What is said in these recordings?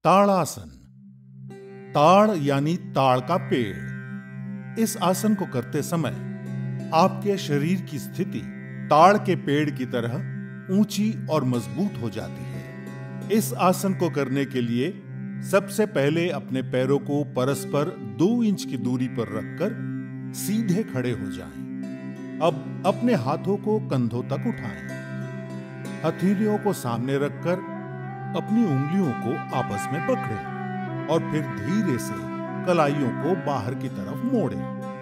ताड़ासन। ताड़ यानी ताड़ का पेड़। इस आसन को करते समय आपके शरीर की स्थिति ताड़ के पेड़ की तरह ऊंची और मजबूत हो जाती है। इस आसन को करने के लिए सबसे पहले अपने पैरों को परस्पर 2 इंच की दूरी पर रखकर सीधे खड़े हो जाएं। अब अपने हाथों को कंधों तक उठाएं। हथेलियों को सामने रखकर अपनी उंगलियों को आपस में पकड़ें और फिर धीरे से कलाइयों को बाहर की तरफ मोड़ें।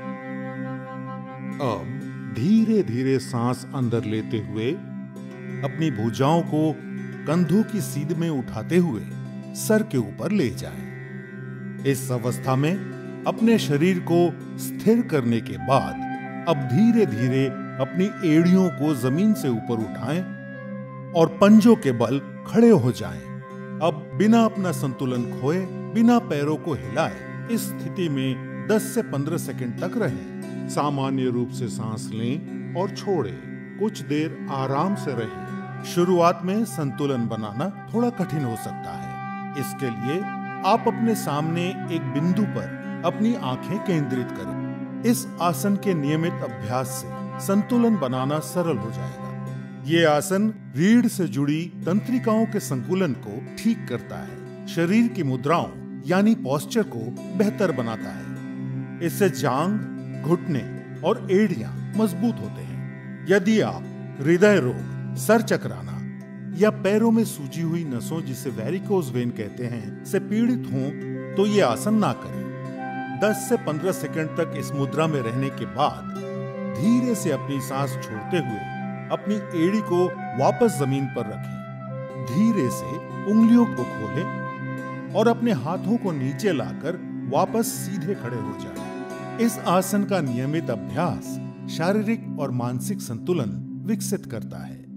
अब धीरे धीरे सांस अंदर लेते हुए अपनी भुजाओं को कंधों की सीध में उठाते हुए सर के ऊपर ले जाएं। इस अवस्था में अपने शरीर को स्थिर करने के बाद अब धीरे धीरे अपनी एड़ियों को जमीन से ऊपर उठाएं और पंजों के बल खड़े हो जाएं। अब बिना अपना संतुलन खोए, बिना पैरों को हिलाए इस स्थिति में 10 से 15 सेकंड तक रहें। सामान्य रूप से सांस लें और छोड़ें। कुछ देर आराम से रहें। शुरुआत में संतुलन बनाना थोड़ा कठिन हो सकता है। इसके लिए आप अपने सामने एक बिंदु पर अपनी आंखें केंद्रित करें। इस आसन के नियमित अभ्यास से संतुलन बनाना सरल हो जाएगा। ये आसन रीढ़ से जुड़ी तंत्रिकाओं के संतुलन को ठीक करता है, शरीर की मुद्राओं यानी पोस्चर को बेहतर बनाता है। इससे जांग, घुटने और एड़ियां मजबूत होते हैं। यदि आप हृदय रोग, सर चकराना या पैरों में सूजी हुई नसों जिसे वेरिकोज वेन कहते हैं से पीड़ित हों तो ये आसन ना करें। 10 से 15 सेकंड तक इस मुद्रा में रहने के बाद धीरे से अपनी सांस छोड़ते हुए अपनी एड़ी को वापस जमीन पर रखें। धीरे से उंगलियों को खोलें और अपने हाथों को नीचे लाकर वापस सीधे खड़े हो जाएं। इस आसन का नियमित अभ्यास शारीरिक और मानसिक संतुलन विकसित करता है।